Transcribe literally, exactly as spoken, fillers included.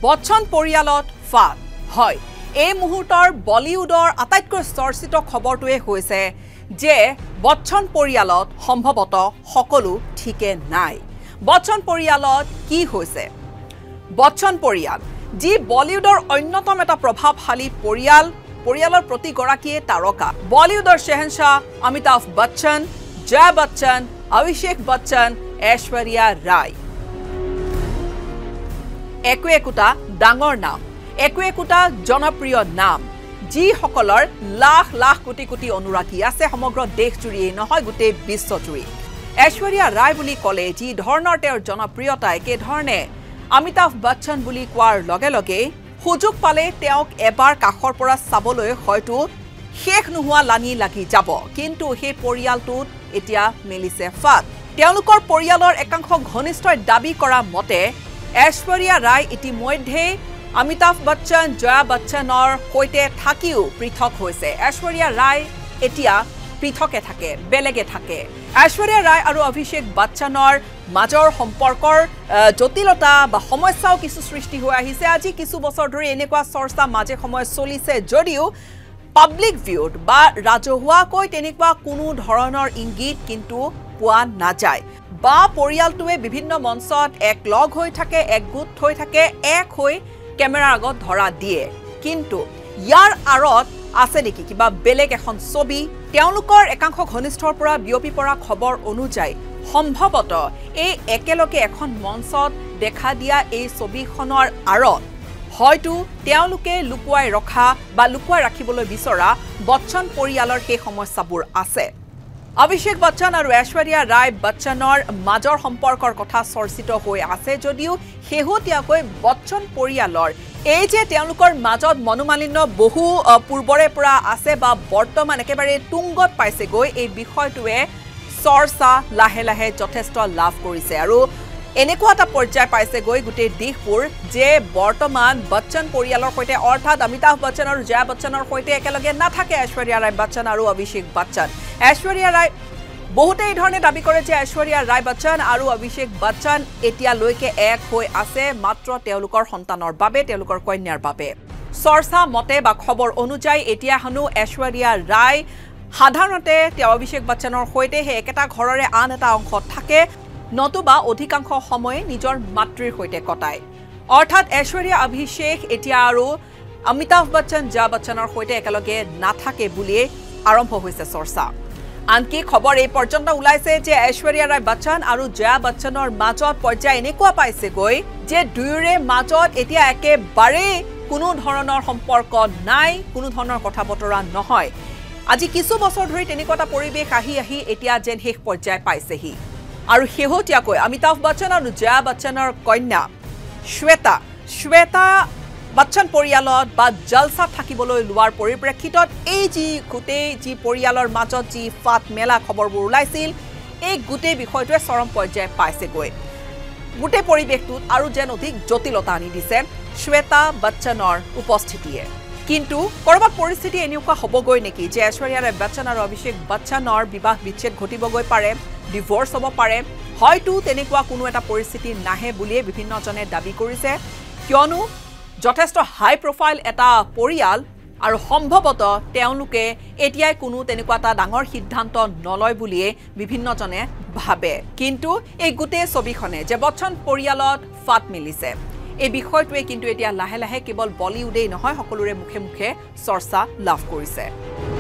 বচ্চন পৰিয়ালত ফাট হয় এই মুহূৰ্তৰ বলিউডৰ আটাইতকৈ চৰ্চিত খবৰটোৱে হৈছে যে বচ্চন পৰিয়ালত সম্ভৱত সকলো ঠিকে নাই বচ্চন পৰিয়ালত কি হৈছে বচ্চন পৰিয়াল যি বলিউডৰ অন্যতম এটা প্ৰভাৱশালী পৰিয়াল পৰিয়ালৰ প্ৰতি গৰাকীয়ে তাৰকা বলিউডৰ শেহনशाह Amitabh Bachchan Jaya Bachchan abhishek Bachchan Aishwarya Rai একো একোটা ডাঙৰ নাম একো একোটা জনপ্ৰিয় নাম যি সকলৰ লাখ লাখ কোটি কোটি অনুৰাগী আছে সমগ্ৰ দেশ জুৰি নহয় গোটেই বিশ্ব জুৰি Aishwarya Rai বুলি কলে যি ধৰণৰ তেওঁৰ জনপ্ৰিয়তা একে ধৰণে অমিতাভ বচ্চন বুলি কোৱাৰ লগে লগে সুযোগ পালে তেওঁক এবাৰ কাখৰ পৰা চাবলৈ হয়তো শেষ নোহোৱা লানি লাগি যাব কিন্তু সেই পৰিয়ালটোত এতিয়া মিলিছে ফাট তেওঁলোকৰ পৰিয়ালৰ একাংশ ঘনিষ্ঠই দাবী কৰা মতে Aishwarya Rai ইতিমধ্যে অমিতাভ বচ্চন জয়া বচ্চনৰ সৈতে থাকিও পৃথক হৈছে Aishwarya Rai এতিয়া পৃথকে থাকে বেলেগে থাকে Aishwarya Rai আৰু abhishek বচ্চনৰ মাজৰ সম্পৰ্কৰ জটিলতা বা সমস্যাও কিছু সৃষ্টি হৈ আহিছে আজি কিছু বছৰ ধৰি এনেকুৱা চৰ্চা মাজে সময় চলিছে যদিও পাব্লিক ভিউত বা ৰাজহুৱাকৈ তেনেকুৱা কোনো ধৰণৰ ইংগিত কিন্তু পোৱা নাযায় বা পৰিয়ালটোৱে বিভিন্ন মঞ্চত এক লগ হৈ থাকে একগোট হৈ থাকে এক হৈ কেমেৰাৰ আগত ধৰা দিয়ে কিন্তু ইয়াৰ আৰত আছে নেকি কিবা বেলেগ এখন ছবি তেওঁলোকৰ একাংশ ঘনিষ্ঠৰ পৰা বিয়পি পৰা খবৰ অনুযায়ী সম্ভৱত এই একেলগে এখন মঞ্চত দেখা দিয়া এই ছবিখনৰ আৰত হয়তো তেওঁলোকে লুকুৱাই ৰখা বা লুকুৱাই ৰাখিবলৈ বিচৰা বচ্চন পৰিয়ালৰ সেই সমস্যাবোৰ আছে abhishek বচ্চন আৰু Aishwarya Rai বচ্চনৰ মাজৰ সম্পৰ্কৰ কথা চৰ্চিত হৈ আছে যদিও হেহতিয়াকৈ বচ্চন পৰিয়ালৰ এই যে তেওঁলোকৰ মাজত মনোমালিন্য বহু পূৰ্বৰে পৰা আছে বা বৰ্তমান একেবাৰে তুংগত পাইছে গৈ এই বিষয়টোৱে চৰ্চা লাহে লাহে যথেষ্ট লাভ কৰিছে আৰু এনেকুৱা এটা পৰ্যায় পাইছে গৈ গোটেই দিশবোৰ যে বৰ্তমান বচ্চন পৰিয়ালৰ সৈতে অৰ্থাৎ অমিতাভ বচ্চন আৰু জয়া বচ্চনৰ সৈতে একেলগে নাথাকে Aishwarya Rai বচ্চন আৰু abhishek বচ্চন Aishwarya Rai বহুতে এই ধৰণে দাবী কৰে যে Aishwarya Rai বচ্চন আৰু abhishek বচ্চন এতিয়ালৈকে এক হৈ আছে মাত্ৰ তেওঁলোকৰ সন্তানৰ বাবে তেওঁলোকৰ কন্যাৰ বাবে চৰ্চা মতে বা খবৰ অনুযায়ী এতিয়া হনু Aishwarya Rai সাধাৰণতে তেওঁ abhishek বচ্চনৰ সৈতে হে একেটা ঘৰৰে আন এটা অংশত থাকে নতুবা অধিকাংশ সময় নিজৰ মাতৃৰ সৈতে কটায় অৰ্থাৎ Aishwarya abhishek এতিয়া আৰু অমিতাভ বচ্চন জয়া বচ্চনৰ সৈতে একেলগে নাথাকে বুলি আৰম্ভ হৈছে চৰ্চা আনকি খবৰ এই পৰ্যন্ত ওলাইছে যে Aishwarya Rai বচ্চন আৰু জয়া বচ্চনৰ মাজত পৰ্যায় এনেকুৱা পাইছে গৈ যে দুয়োৰে মাজত এতিয়া একেবাৰে কোনো ধৰণৰ সম্পৰ্ক নাই কোনো ধৰণৰ কথা বতৰা নহয় আজি কিছু বছৰ ধৰি তেনেকুৱা এটা পৰিৱেশ আহি আহি এতিয়া যেন শেষ পৰ্যায় পাইছেহি আৰু হেহতিয়াকৈ অমিতাভ বচ্চন আৰু জয়া বচ্চনৰ কন্যা শ্বেতা শ্বেতা বচ্চন পৰিয়ালত বা জলসা থাকিবলৈ লোৱাৰ পৰিপ্ৰেক্ষিতত এই যি গুটেই যি পৰিয়ালৰ মাজত যি ফাট মেলা খবৰবোৰ ওলাইছিল এই গুটেই বিষয়টোৱে চৰম পৰ্যায় পাইছে গৈ গুটেই পৰিৱেশটোত আৰু যেন অধিক জটিলতা আনি দিছে শ্বেতা বচ্চনৰ উপস্থিতিয়ে কিন্তু কৰবাত পৰিস্থিতি এনেকুৱা হ'বগৈ নেকি যে Aishwarya Rai বচ্চন আৰু abhishek বচ্চনৰ বিবাহ বিচ্ছেদ ঘটিবগৈ পাৰে ডিভোৰ্স হ'ব পাৰে হয়তো তেনেকুৱা কোনো এটা পৰিস্থিতি নাহে বুলি বিভিন্নজনে দাবী কৰিছে কিয়নো যথেষ্ট হাই প্ৰফাইল এটা পৰিয়াল আৰু সম্ভৱত তেওঁলোকে এতিয়াই কোনো তেনেকুৱা এটা ডাঙৰ সিদ্ধান্ত নলয় বুলি বিভিন্নজনে ভাবে কিন্তু এই গুটেই ছবিখনে যে বচ্চন পৰিয়ালত ফাট মিলিছে এই বিষয়টোৱে কিন্তু এতিয়া লাহে লাহে কেৱল বলিউডেই নহয় সকলোৰে মুখে মুখে চৰ্চা লাভ কৰিছে